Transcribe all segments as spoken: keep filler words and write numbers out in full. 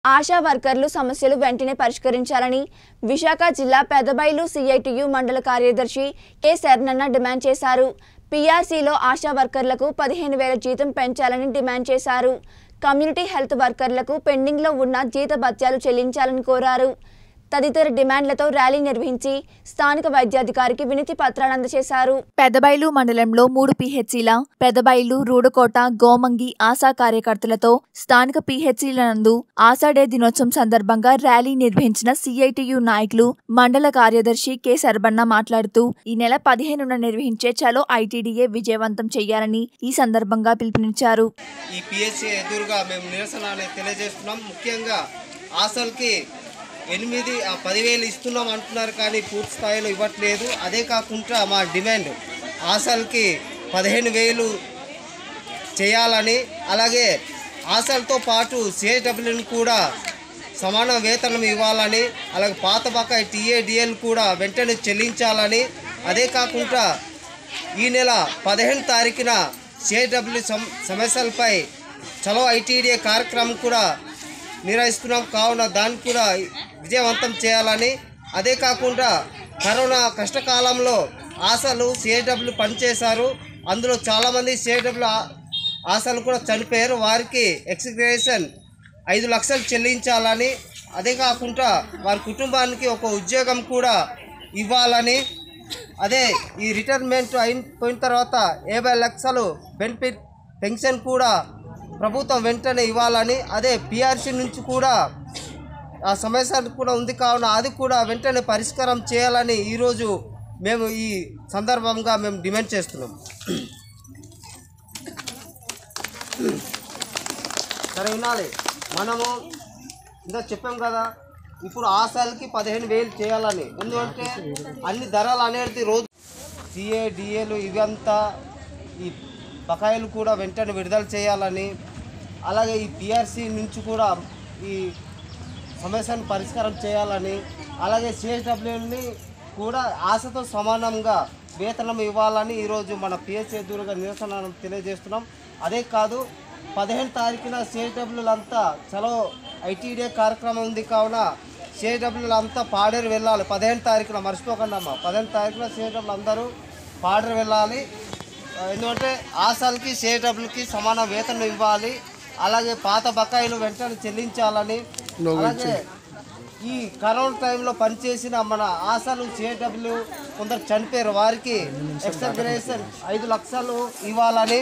ఆశా వర్కర్లు సమస్యలు వెంటనే పరిష్కరించాలని విశాఖ జిల్లా పెదబైలు సిఐటియు మండల కార్యదర్శి కె శరణన్న డిమాండ్ చేశారు. పీఆర్సీలో ఆశా వర్కర్లకు పదిహేను వేల జీతం పెంచాలని డిమాండ్ చేశారు. కమ్యూనిటీ హెల్త్ వర్కర్లకు పెండింగ్లో ఉన్న జీతభత్యాలు చెల్లించాలని కోరారు. తదితర డిమాండ్లతో ర్యాలీ నిర్వహించి స్థానిక వైద్యాధికారికి వినతి పత్రాలు అందజేశారు. పెదబైలు మండలంలో మూడు పీహెచ్సీల పెదబైలు, రూడకోట, గోమంగి ఆశా కార్యకర్తలతో స్థానిక పీహెచ్సీల నందు ఆశా డే దినోత్సవం సందర్భంగా ర్యాలీ నిర్వహించిన సిఐటియు నాయకులు మండల కార్యదర్శి కె శరబన్న మాట్లాడుతూ ఈ నెల పదిహేనున నిర్వహించే చలో ఐటీడీఏ విజయవంతం చేయాలని ఈ సందర్భంగా పిలుపునిచ్చారు. ఈ పీహెచ్సీ ఎదురుగా మేము నిరసన తెలియజేస్తున్నాం. ముఖ్యంగా ఆశలకి ఎనిమిది పదివేలు ఇస్తున్నాం అంటున్నారు, కానీ పూర్తి స్థాయిలో ఇవ్వట్లేదు. అదే కాకుండా మా డిమాండ్ ఆశలకి పదిహేను వేలు చేయాలని, అలాగే ఆశలతో పాటు సిఐడబ్ల్యూని కూడా సమాన వేతనం ఇవ్వాలని, అలాగే పాత బకాయి టీఏడిఎల్ కూడా వెంటనే చెల్లించాలని, అదే కాకుండా ఈ నెల పదిహేను తారీఖున సిఐడబ్ల్యూ సమస్యలపై చలో ఐటీడీఏ కార్యక్రమం కూడా నిర్వహిస్తున్నాం. కావున దాన్ని కూడా విజయవంతం చేయాలని, అదే కాకుండా కరోనా కష్టకాలంలో ఆశలు సిఐడబ్ల్యూ పనిచేశారు. అందులో చాలామంది సిఐడబ్ల్యూ ఆశలు కూడా చనిపోయారు. వారికి ఎక్స్గ్రేషన్ ఐదు లక్షలు చెల్లించాలని, అదే కాకుండా వారి కుటుంబానికి ఒక ఉద్యోగం కూడా ఇవ్వాలని, అదే ఈ రిటైర్మెంట్ అయిపోయిన తర్వాత యాభై లక్షలు బెనిఫిట్ పెన్షన్ కూడా ప్రభుత్వం వెంటనే ఇవ్వాలని, అదే పీఆర్సీ నుంచి కూడా ఆ సమస్య కూడా ఉంది. కావున అది కూడా వెంటనే పరిష్కారం చేయాలని ఈరోజు మేము ఈ సందర్భంగా మేము డిమాండ్ చేస్తున్నాం. సరే వినాలి, మనము ఇంకా చెప్పాం కదా, ఇప్పుడు ఆశలకి పదిహేను వేలు చేయాలని. ఎందుకంటే అన్ని ధరలు అనేది రోజు సిఏడిఏలు ఇవంతా ఈ బకాయిలు కూడా వెంటనే విడుదల చేయాలని, అలాగే ఈ పీఆర్సీ నుంచి కూడా ఈ సమస్యను పరిష్కారం చేయాలని, అలాగే సిఎస్డబ్ల్యూని కూడా ఆశతో సమానంగా వేతనం ఇవ్వాలని ఈరోజు మన పిహెచ్సీ ఎదురుగా నిరసన తెలియజేస్తున్నాం. అదే కాదు, పదిహేను తారీఖున సిఎస్డబ్ల్యూలు అంతా చలో ఐటీడీఏ కార్యక్రమం ఉంది. కావున సిఎస్డబ్ల్యూలు అంతా పాడేరు వెళ్ళాలి. పదిహేను తారీఖున మర్చిపోకండి అమ్మ, పదిహేను తారీఖున సిఎస్డబ్ల్యూ అందరూ పాడేరు వెళ్ళాలి. ఎందుకంటే ఆశలకి సిఐడబ్ల్యూకి సమాన వేతనం ఇవ్వాలి, అలాగే పాత బకాయిలు వెంటనే చెల్లించాలని, అలాగే ఈ కరోనా టైంలో పనిచేసిన మన ఆశలు సిఐడబ్ల్యూ కొందరు చనిపోయారు, వారికి ఎక్స్గ్రేషన్ ఐదు లక్షలు ఇవ్వాలని.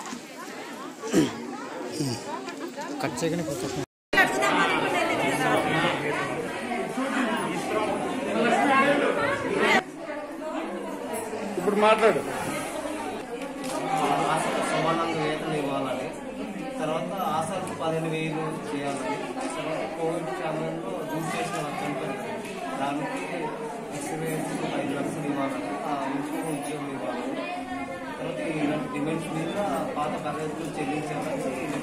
ఇప్పుడు మాట్లాడు. సమానంగా వేతనం ఇవ్వాలని, తర్వాత ఆశలకు పదిహేను వేలు చేయాలని, తర్వాత కోవిడ్ సమయంలో యూజ్ చేసిన చనిపోయారు, దానికి ఎక్స్గ్రేషన్ ఐదు లక్షలు ఇవ్వాలని, ఆ ఇంటికి ఉద్యోగం ఇవ్వాలని, తర్వాత ఇలాంటి డిమాండ్స్ మీద పాత బకాయిలు చెల్లించాలని